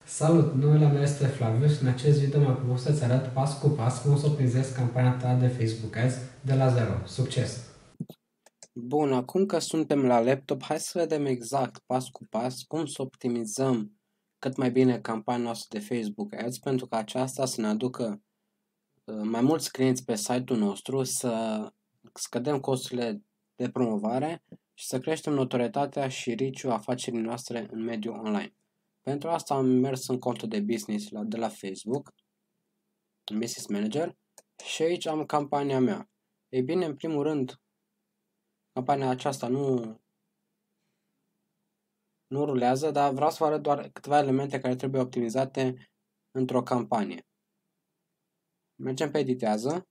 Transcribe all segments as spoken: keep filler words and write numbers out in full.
Salut, numele meu este Flavius și în acest video mi-am propus să-ți arăt pas cu pas cum să optimizezi campania ta de Facebook Ads de la zero. Succes! Bun, acum că suntem la laptop, hai să vedem exact, pas cu pas, cum să optimizăm cât mai bine campania noastră de Facebook Ads, pentru că aceasta să ne aducă uh, mai mulți clienți pe site-ul nostru, să scădem costurile de promovare și să creștem notorietatea și reach-ul afacerii noastre în mediul online. Pentru asta am mers în contul de business la, de la Facebook, în Business Manager, și aici am campania mea. Ei bine, în primul rând, campania aceasta nu, nu rulează, dar vreau să vă arăt doar câteva elemente care trebuie optimizate într-o campanie. Mergem pe editează,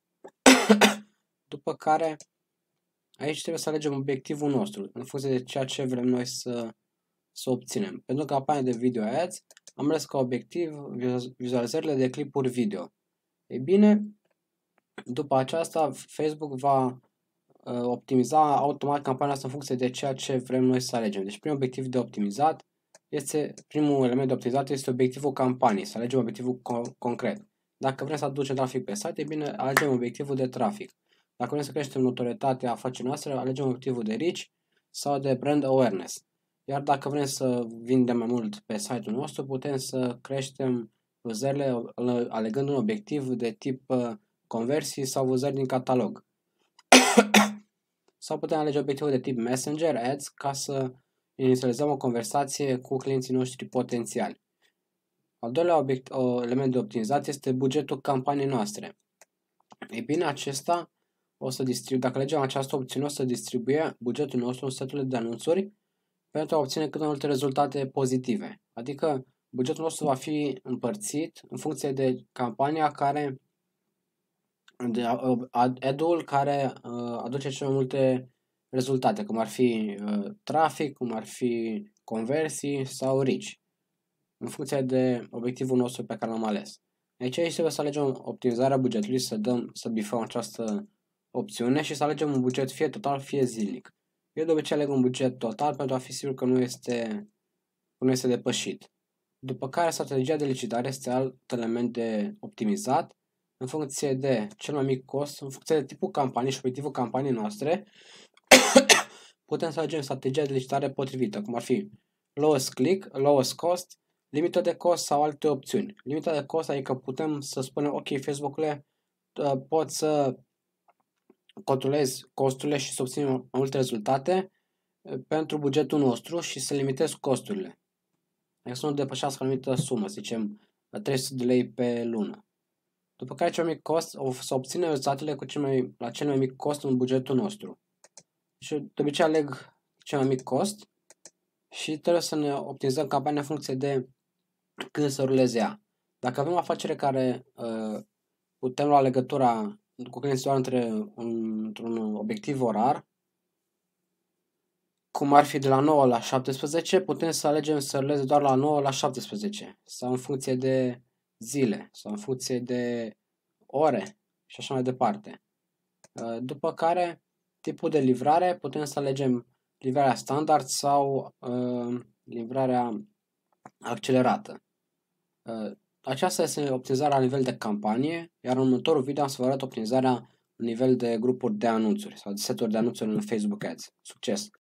după care aici trebuie să alegem obiectivul nostru, în funcție de ceea ce vrem noi să, să obținem. Pentru campania de video ads am ales ca obiectiv vizualizările de clipuri video. Ei bine, după aceasta Facebook va optimiza automat campania asta în funcție de ceea ce vrem noi să alegem. Deci primul obiectiv de optimizat este, primul element de optimizat este obiectivul campaniei, să alegem obiectivul co- concret. Dacă vrem să aducem trafic pe site, e bine, alegem obiectivul de trafic. Dacă vrem să creștem notorietatea afacerii noastre, alegem obiectivul de reach sau de brand awareness. Iar dacă vrem să vindem mai mult pe site-ul nostru, putem să creștem vânzările alegând un obiectiv de tip conversii sau vânzări din catalog. Sau putem alege obiectivul de tip Messenger Ads ca să inițializăm o conversație cu clienții noștri potențiali. Al doilea obiect, o, element de optimizație este bugetul campaniei noastre. Ei bine, acesta o să distribuie, dacă alegem această opțiune, o să distribuie bugetul nostru în setul de anunțuri pentru a obține cât mai multe rezultate pozitive. Adică bugetul nostru va fi împărțit în funcție de campania care de ad-ul care uh, aduce cele mai multe rezultate, cum ar fi uh, trafic, cum ar fi conversii sau reach, în funcție de obiectivul nostru pe care l-am ales. Aici, aici trebuie să alegem optimizarea bugetului, să dăm, să bifăm această opțiune și să alegem un buget fie total, fie zilnic. Eu de obicei aleg un buget total pentru a fi sigur că nu este, nu este depășit. După care strategia de licitare este alt element de optimizat, în funcție de cel mai mic cost, în funcție de tipul campaniei și obiectivul campaniei noastre, putem să alegem strategia de licitare potrivită, cum ar fi lowest click, lowest cost, limită de cost sau alte opțiuni. Limita de cost, adică putem să spunem, ok, Facebook-ule, pot să controlez costurile și să obțin mai multe rezultate pentru bugetul nostru și să limitez costurile. Adică să nu depășească o anumită sumă, să zicem trei sute de lei pe lună. După care cel mai mic cost, o să obținem rezultatele cu cel mai, la cel mai mic cost în bugetul nostru. Și de obicei aleg cel mai mic cost și trebuie să ne optimizăm campania în funcție de când să ruleze ea. Dacă avem o afacere care uh, putem lua legătura cu clienții doar între un, într-un obiectiv orar, cum ar fi de la nouă la șaptesprezece, putem să alegem să ruleze doar la nouă la șaptesprezece sau în funcție de zile sau în funcție de ore și așa mai departe. După care, tipul de livrare, putem să alegem livrarea standard sau uh, livrarea accelerată. Uh, aceasta este optimizarea la nivel de campanie, iar în următorul video am să vă arăt optimizarea la nivel de grupuri de anunțuri sau de seturi de anunțuri în Facebook Ads. Succes!